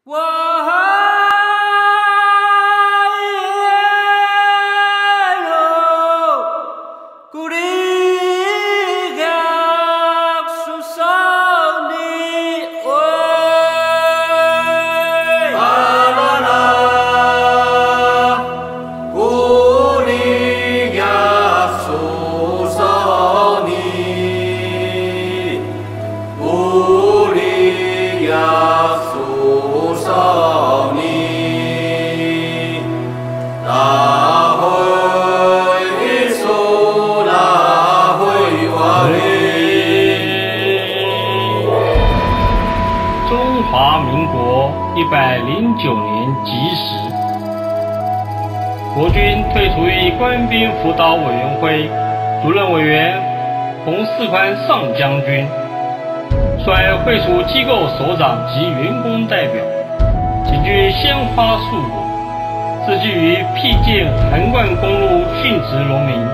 109年吉时，国军退出于官兵辅导委员会，主任委员洪世宽上将军率会属机构首长及员工代表，齐聚鲜花树果，自居于僻静横贯公路殉职农民。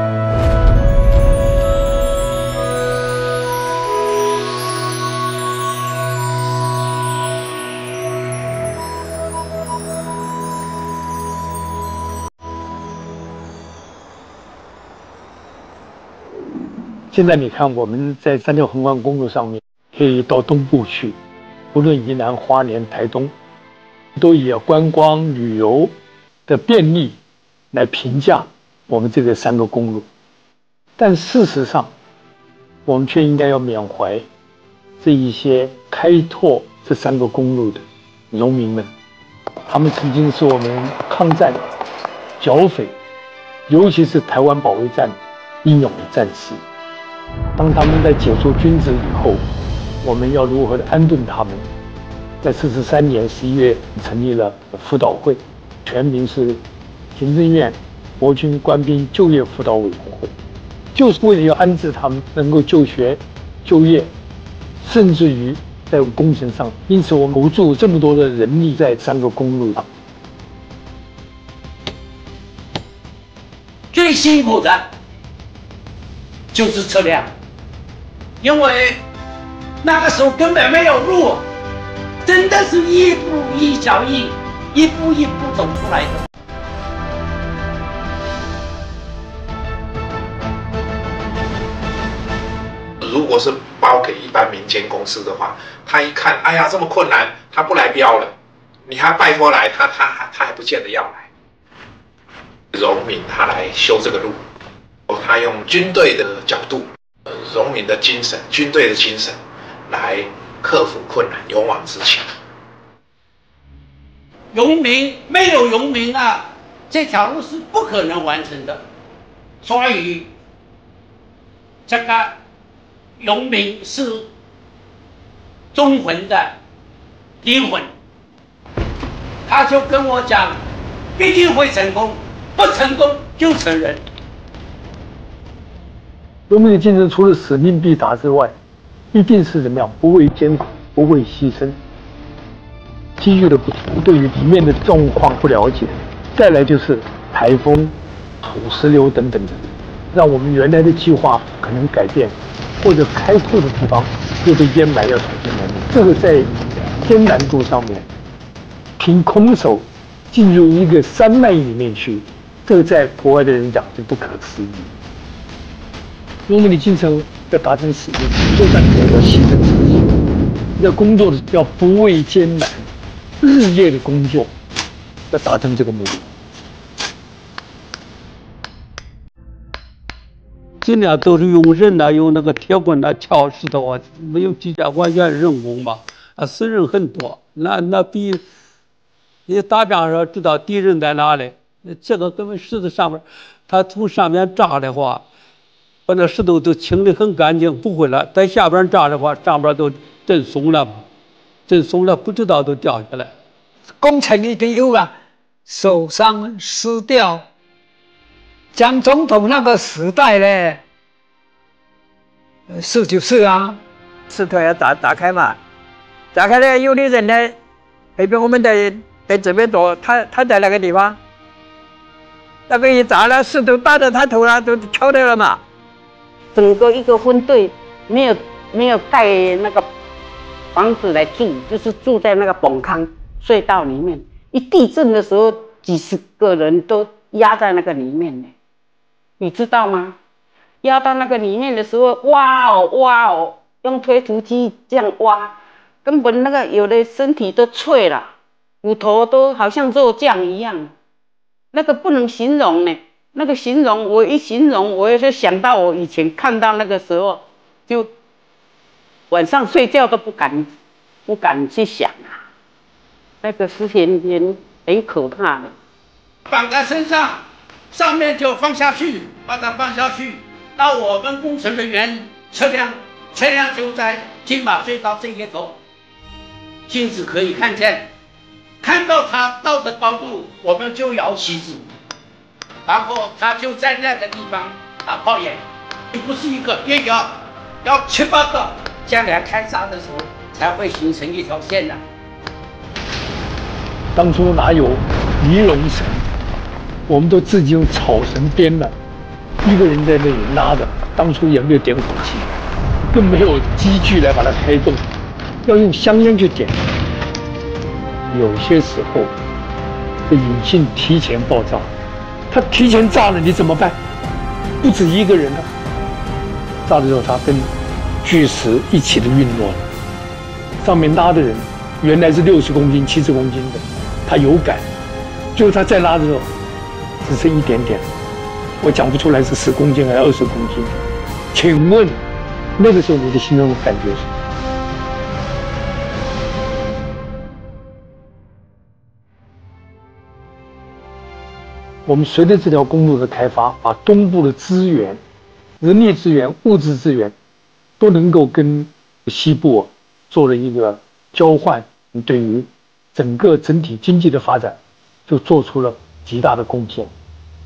现在你看，我们在3条横贯公路上面，可以到东部去，无论宜兰、花莲、台东，都以观光旅游的便利来评价我们这个3个公路。但事实上，我们却应该要缅怀这一些开拓这3个公路的农民们，他们曾经是我们抗战、剿匪，尤其是台湾保卫战英勇的战士。当他们在解除军职以后，我们要如何的安顿他们？在43年11月成立了辅导会，全名是行政院国军官兵就业辅导委员会，就是为了要安置他们能够就学、就业，甚至于在工程上。因此，我们投注这么多的人力在3个公路上。 最辛苦的就是车辆。因为那个时候根本没有路，真的是一步一脚印，一步一步走出来的。 如果是包给一般民间公司的话，他一看，哎呀，这么困难，他不来标了，你还拜托来，他还不见得要来。荣民他来修这个路，他用军队的角度。荣民的精神，军队的精神，来克服困难，勇往直前。 荣民没有荣民啊，这条路是不可能完成的。所以，这个荣民是中魂的灵魂。他就跟我讲，一定会成功，不成功就承认。 农民的精神除了使命必达之外，一定是怎么样？不畏艰苦，不畏牺牲。机遇的不足，对于里面的状况不了解，再来就是台风、土石流等等的，让我们原来的计划可能改变，或者开拓的地方又被淹埋，要重新来。这个在艰难度上面，凭空手进入一个山脉里面去，这个在国外的人讲是不可思议。农民的精神要达成使命，作战要牺牲自己，要工作的要不畏艰难，日夜的工作，要达成这个目的。 尽量都是用人呐，用那个铁棍呐敲石头啊，没有机械，完全人工嘛，死人很多。那比你打仗时候知道敌人在哪里，这个根本石头上面，他从上面炸的话。把那石头都清理很干净，不会了。在下边炸的话，上边都震松了，震松了，不知道都掉下来。 工程一定有啊，受伤死掉。蒋总统那个时代呢，是就是啊， 石头要打开嘛，打开了，有的人呢，那边我们在这边躲，他在那个地方，那个一炸了，石头打到他头上都敲掉了嘛。 整个一个分队没有盖那个房子来住，就是住在那个崩坑， 隧道里面，一地震的时候，几十个人都压在那个里面呢，你知道吗？压到那个里面的时候，哇哦，用推土机这样挖，根本那个有的身体都脆了，骨头都好像肉酱一样，那个不能形容呢。那个形容，我一形容，我也是想到我以前看到那个时候，就晚上睡觉都不敢去想啊，那个是很可怕的。 绑在身上，上面就放下去，把它放下去。到我们工程人员车辆就在金马隧道这一头，镜子可以看见，看到它到的高度，我们就摇旗子，然后它就在那个地方打炮眼，不是一个，要7、8个，将来开闸的时候才会形成一条线的。 当初哪有尼龙绳，我们都自己用草绳编了，一个人在那里拉着。当初也没有点火器，更没有机具来把它开动，要用香烟去点。有些时候，这引信提前爆炸，它提前炸了，你怎么办？不止一个人了，炸的时候它跟巨石一起的陨落了，上面拉的人原来是60公斤、70公斤的，他有感，最后他再拉的时候，只剩一点点。我讲不出来是10公斤还是20公斤。请问，那个时候你的心中感觉是？我们随着这条公路的开发，把东部的资源、人力资源、物质资源，都能够跟西部做了一个交换，对于整体经济的发展，就做出了极大的贡献。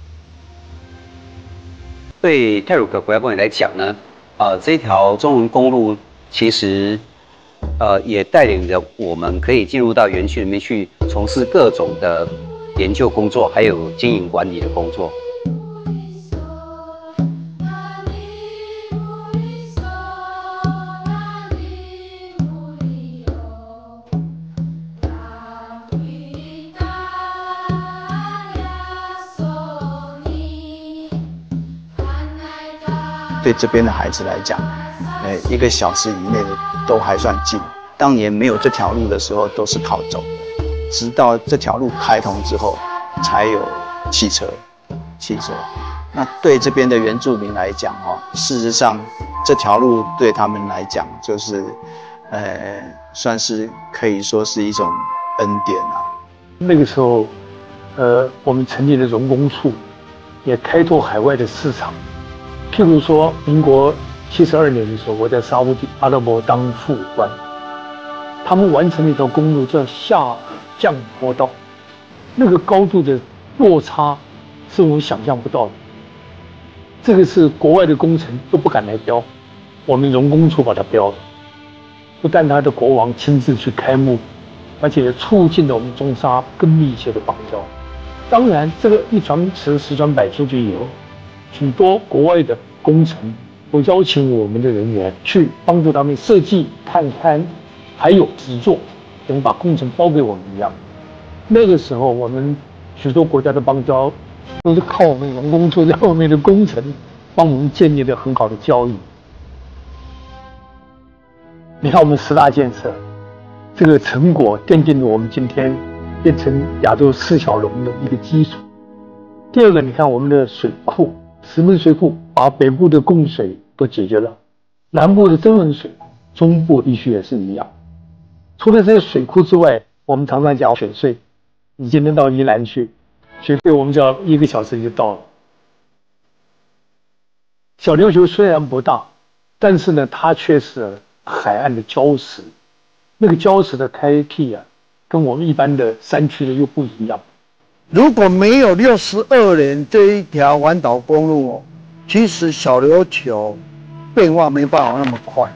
对太鲁阁国家公园来讲呢，这条中横公路其实，也带领着我们可以进入到园区里面去从事各种的研究工作，还有经营管理的工作。 对这边的孩子来讲，1个小时以内的都还算近。当年没有这条路的时候，都是靠走的，直到这条路开通之后，才有汽车。那对这边的原住民来讲，事实上这条路对他们来讲，就是，算是可以说是一种恩典啊。 那个时候，我们成立了荣工处，也开拓海外的市场。譬如说，民国72年的时候，我在沙烏地阿拉伯当副官，他们完成了一条公路叫下降坡道，那个高度的落差是我们想象不到的。这个是国外的工程都不敢来标，我们荣工处把它标了。不但他的国王亲自去开幕，而且促进了我们中沙更密切的邦交。当然，这个一传十，十传百出去以后，许多国外的工程都邀请我们的人员去帮助他们设计、探勘，还有制作，等于把工程包给我们一样。那个时候，我们许多国家的邦交都是靠我们荣工处在后面的工程帮我们建立了很好的交易。你看我们10大建设，这个成果奠定了我们今天变成亚洲4小龙的一个基础。第二个，你看我们的水库，石门水库把北部的供水都解决了，南部的增文水，中部地区也是一样。除了这些水库之外，我们常常讲水隧，你今天到宜兰去，水隧我们只要1个小时就到了。小琉球虽然不大，但是呢，它却是海岸的礁石，那个礁石的开辟啊，跟我们一般的山区的又不一样。 如果没有62年这一条环岛公路，其实小琉球变化没办法那么快。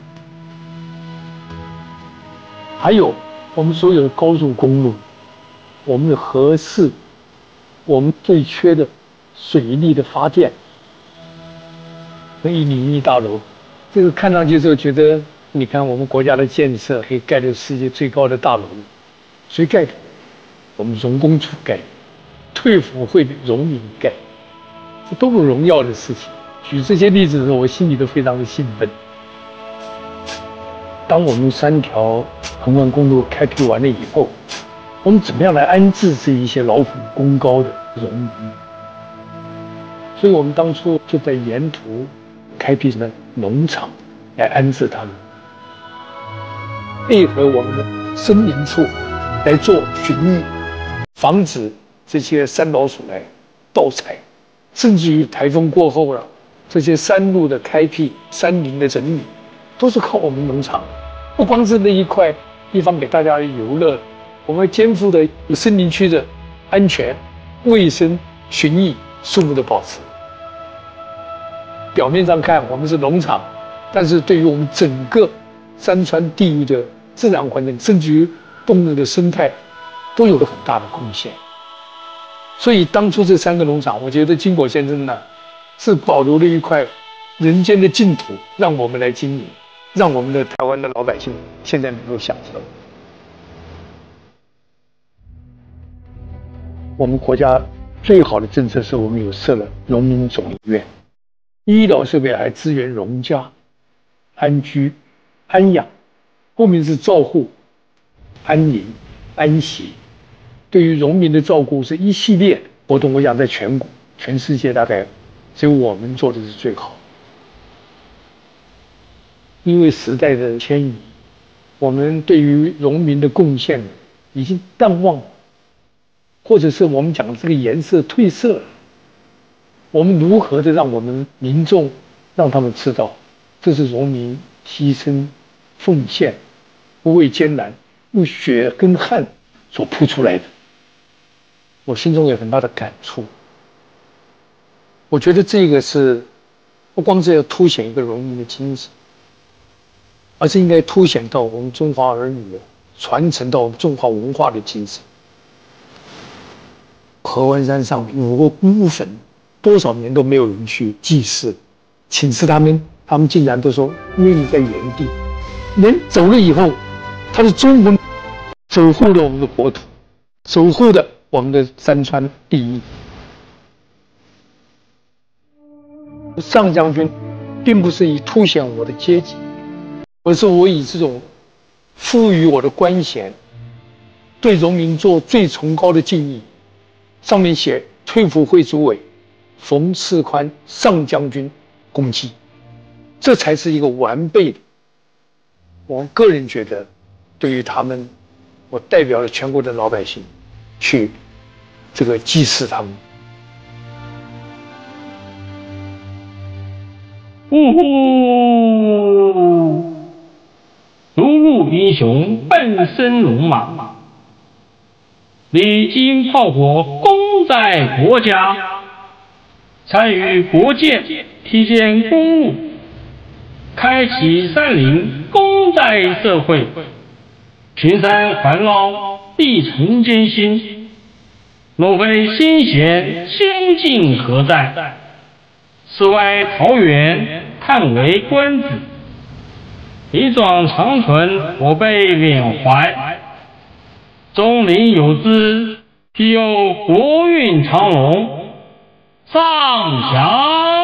还有我们所有的高速公路，我们的核四，我们最缺的水力的发电，那1米1大楼，这个看上去就觉得，你看我们国家的建设可以盖的世界最高的大楼，谁盖的？ 我们荣工处盖，退辅会的荣民盖，这都是荣耀的事情。举这些例子的时候，我心里都非常的兴奋。当我们3条横贯公路开辟完了以后，我们怎么样来安置这一些劳苦功高的农民？所以我们当初就在沿途开辟了农场来安置他们，配合我们的森林处来做巡弋，防止这些山老鼠来盗采，甚至于台风过后了，这些山路的开辟、山林的整理，都是靠我们农场。不光是那一块地方给大家游乐，我们肩负的森林区的安全、卫生、巡弋、树木的保持。表面上看我们是农场，但是对于我们整个山川地域的自然环境，甚至于动物的生态，都有了很大的贡献。所以当初这3个农场，我觉得金果先生呢，是保留了一块人间的净土，让我们来经营，让我们的台湾的老百姓现在能够享受。我们国家最好的政策是我们有设了农民总医院，医疗设备还支援农家、安居、安养，后面是照护、安宁、安息。对于农民的照顾是一系列活动，我想在全世界大概只有我们做的是最好。因为时代的迁移，我们对于农民的贡献已经淡忘了，或者是我们讲这个颜色褪色了。我们如何的让我们民众让他们知道，这是农民牺牲、奉献、不畏艰难、用血跟汗所铺出来的。我心中有很大的感触。我觉得这个是不光是要凸显一个农民的精神，而是应该凸显到我们中华儿女传承到我们中华文化的精神。合欢山上5个孤坟，多少年都没有人去祭祀，请示他们竟然都说愿意在原地。人走了以后，他的忠魂守护了我们的国土，守护的我们的山川地域。上将军并不是以凸显我的阶级，而是我以这种赋予我的官衔，对农民做最崇高的敬意。上面写退辅会主委冯世宽上将军功绩，这才是一个完备的。我个人觉得，对于他们，我代表了全国的老百姓去这个祭祀他们。 呜呼！如入英雄，半生戎马，历经炮火，功在国家，参与国建，体现公务，开启山林，功在社会。群山环绕，地城艰辛，若非先贤，相敬何在？世外桃源，叹为观止。一壮长存，我辈缅怀。中林有之，必有国运长隆。上祥。